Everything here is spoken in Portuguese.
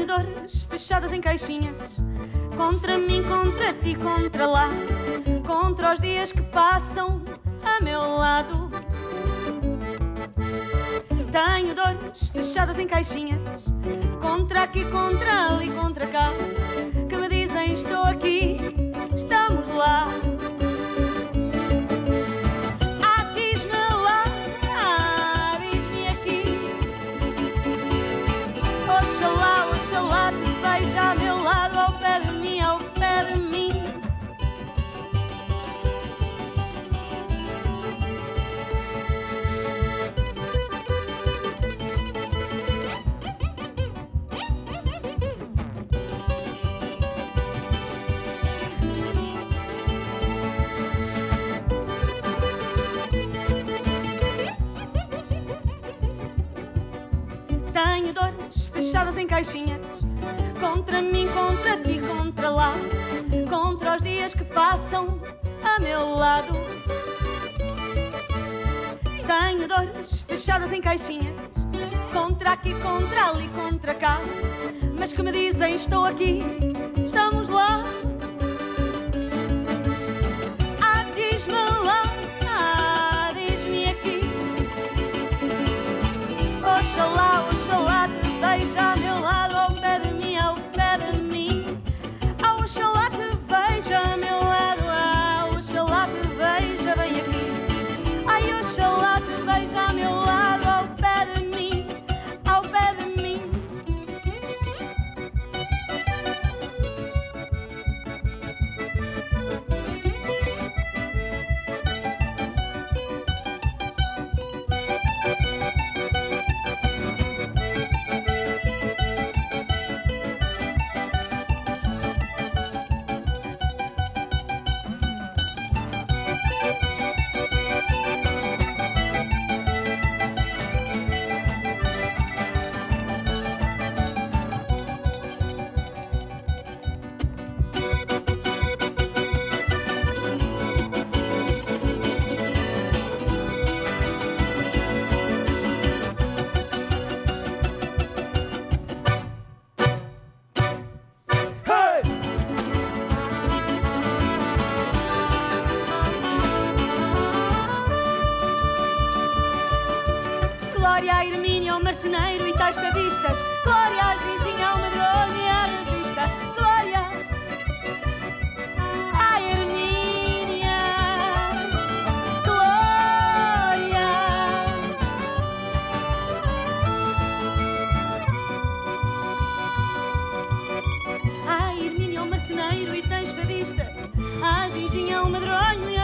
Tenho dores fechadas em caixinhas, contra mim, contra ti, contra lá, contra os dias que passam a meu lado. Tenho dores fechadas em caixinhas, contra aqui, contra ali, contra cá, que me dizem estou aqui, estamos lá. Oxalá te veja a meu lado, ao pé de mim, ao pé de mim. Tenho dores fechadas em caixinhas, contra mim, contra ti, contra lá, contra os dias que passam a meu lado. Tenho dores fechadas em caixinhas, contra aqui, contra ali, contra cá, mas que me dizem estou aqui, estamos lá. Diz-me lá, diz-me aqui. Oxalá te veja a meu lado, ao pé de mim, ao pé de mim. Oxalá te veja a meu lado, oxalá te veja bem aqui. Ai, oxalá te veja a meu lado, ao pé de mim, ao pé de mim. Glória a Hermínio, ao marceneiro e tais fadistas. Glória a Ginginha, ao madrono e à revista. Glória a Hermínia. Glória. A Hermínio, ao marceneiro e tais fadistas. A Ginginha, ao madrono e